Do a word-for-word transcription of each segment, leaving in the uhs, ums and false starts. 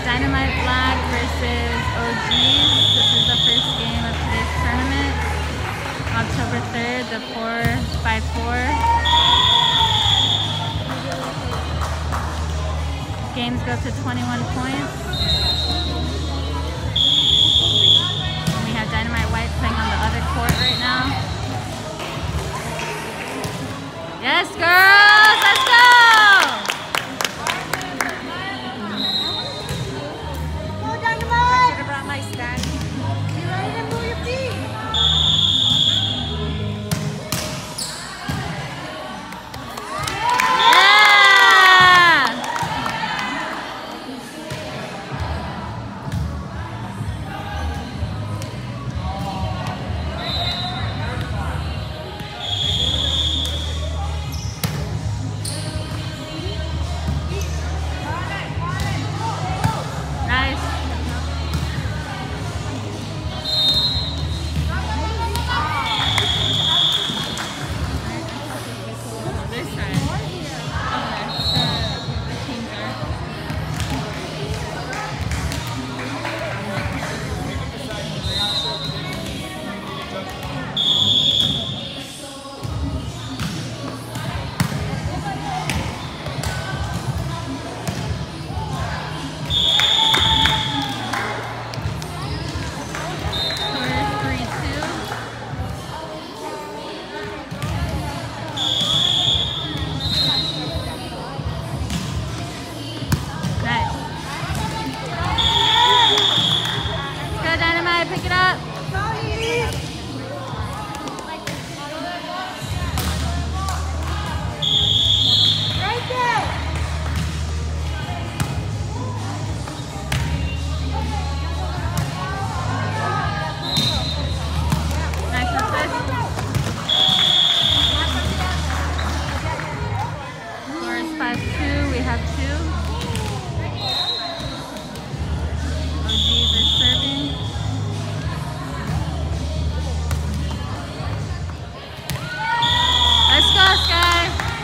Dynamite Black versus O Gs. This is the first game of today's tournament. October third, the four by four. Games go to twenty-one points. And we have Dynamite White playing on the other court right now. Yes, girls, let's go! Pick it up. Right there. Nice assist. Score is five two. We have two. O Gs are serving. Let's go, Sky.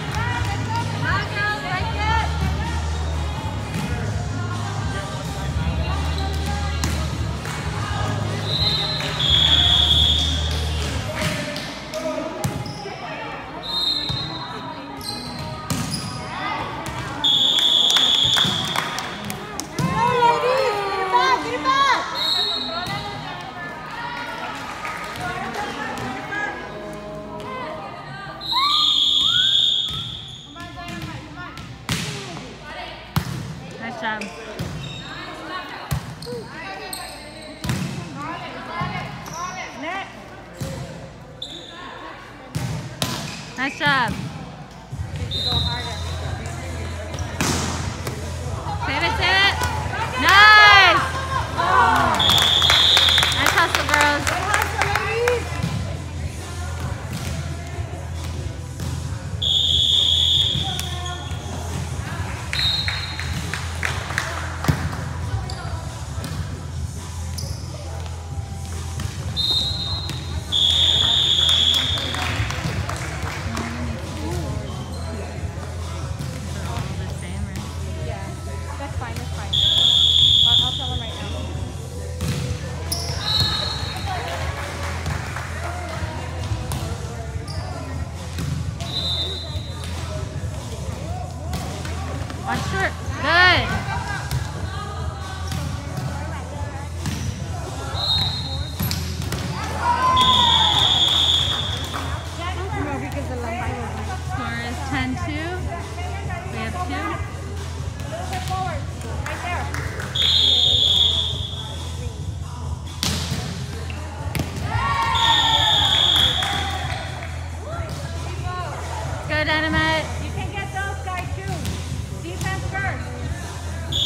Nice job. Nice job. Save it, save it. Nice! Nice hustle, girls. Watch short. Good. Score is ten two. We have two. Let's go, Dynamite. You can get those guys too. Defense first.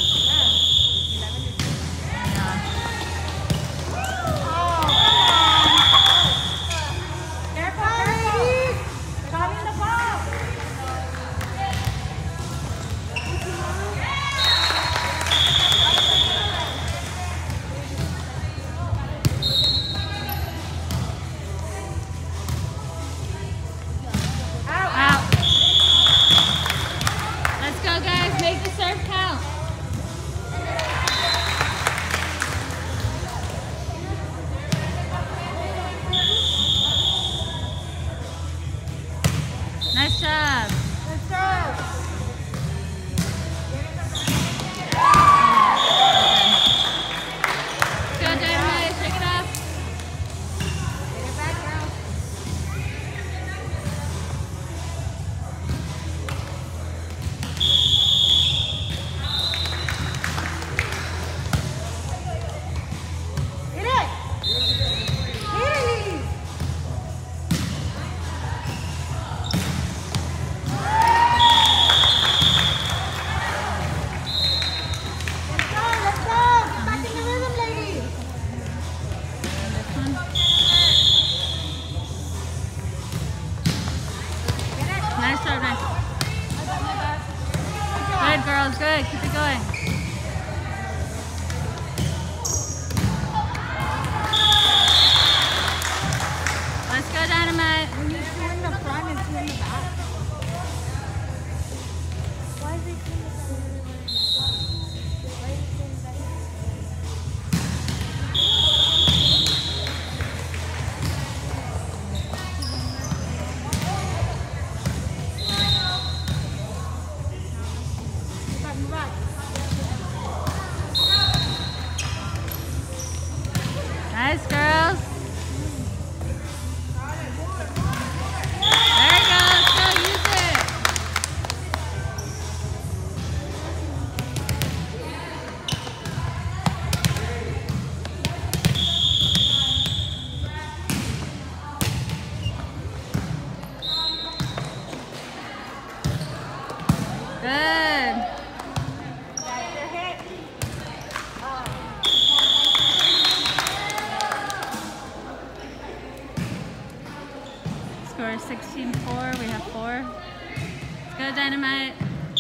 going. Let's go, Dynamite. We need two in the front and two in the back. Why is it two in the front? Why is it two in the back? Nice, girls. There you go. Let's go. Use it. Good. Score sixteen four. We have four. Let's go, Dynamite.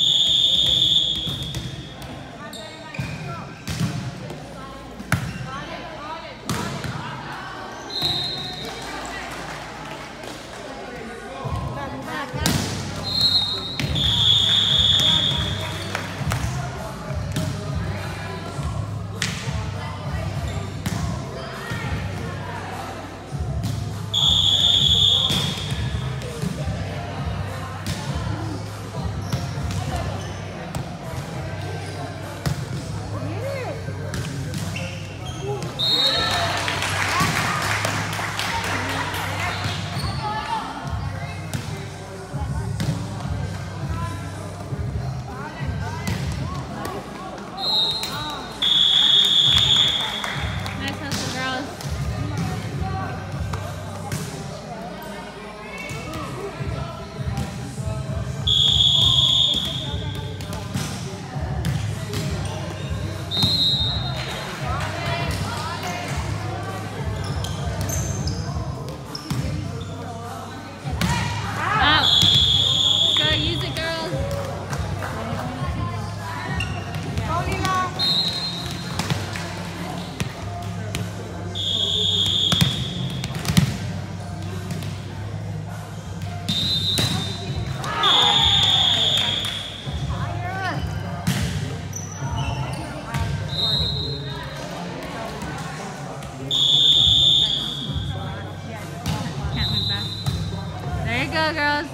There you go, girls.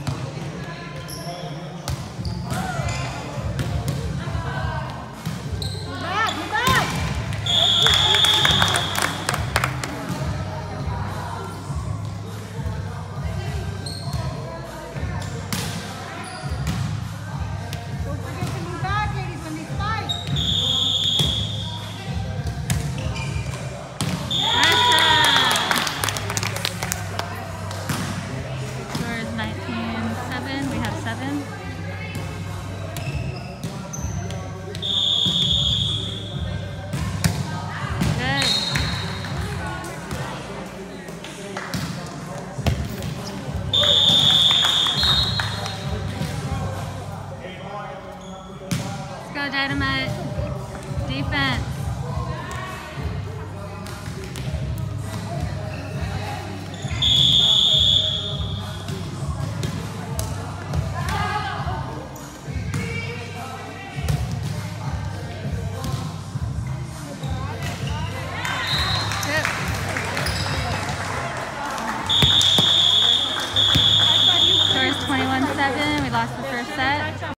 Dynamite defense.